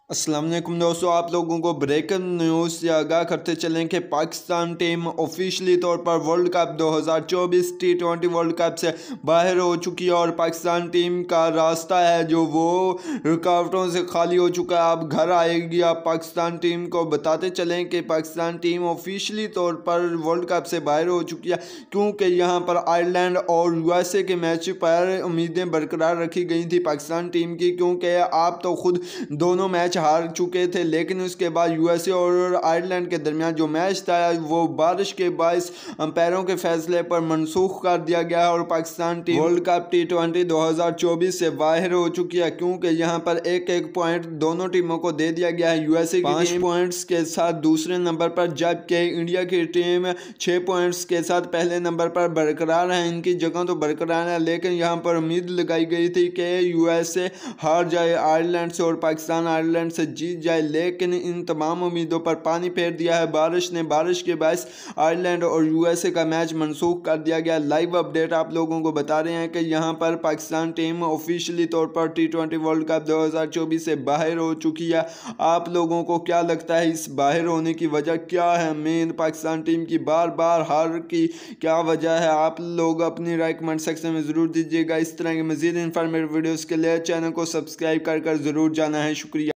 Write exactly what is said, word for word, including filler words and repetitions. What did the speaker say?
अस्सलाम वालेकुम दोस्तों, आप लोगों को ब्रेकिंग न्यूज़ से आगाह करते चलें कि पाकिस्तान टीम ऑफिशियली तौर पर वर्ल्ड कप दो हज़ार चौबीस टी ट्वेंटी वर्ल्ड कप से बाहर हो चुकी है और पाकिस्तान टीम का रास्ता है जो वो रुकावटों से खाली हो चुका है। अब घर आएगी। आप पाकिस्तान टीम को बताते चलें कि पाकिस्तान टीम ऑफिशियली तौर पर वर्ल्ड कप से बाहर हो चुकी है, क्योंकि यहाँ पर आयरलैंड और यूएसए के मैच पर उम्मीदें बरकरार रखी गई थी पाकिस्तान टीम की, क्योंकि आप तो खुद दोनों मैच हार चुके थे। लेकिन उसके बाद यूएसए और आयरलैंड के दरमियान जो मैच था वो बारिश के बायस अंपायरों के फैसले पर मनसूख कर दिया गया और Pakistan team world cup T twenty दो हज़ार चौबीस से बाहर हो चुकी है, क्योंकि यहाँ पर एक एक पॉइंट दोनों टीमों को दे दिया गया है। यूएसए की पाँच पॉइंट्स के साथ दूसरे नंबर पर, जबकि इंडिया की टीम छः पॉइंट्स के साथ पहले नंबर पर बरकरार है। इनकी जगह तो बरकरार है, लेकिन यहाँ पर उम्मीद लगाई गई थी कि यूएसए हार जाए आयरलैंड से और पाकिस्तान आयरलैंड से जीत जाए, लेकिन इन तमाम उम्मीदों पर पानी फेर दिया है बारिश ने। बारिश के बायस आयरलैंड और यूएसए का मैच मनसूख कर दिया गया। लाइव अपडेट आप लोगों को बता रहे हैं कि यहां पर पाकिस्तान टीम ऑफिशियली तौर पर टी ट्वेंटी वर्ल्ड कप दो हज़ार चौबीस से बाहर हो चुकी है। आप लोगों को क्या लगता है इस बाहर होने की वजह क्या है? मेन पाकिस्तान टीम की बार बार हार की क्या वजह है? आप लोग अपनी राय कमेंट सेक्शन में ज़रूर दीजिएगा। इस तरह के मज़ीद इंफॉर्मेटिव वीडियोज़ के लिए चैनल को सब्सक्राइब कर कर ज़रूर जाना है। शुक्रिया।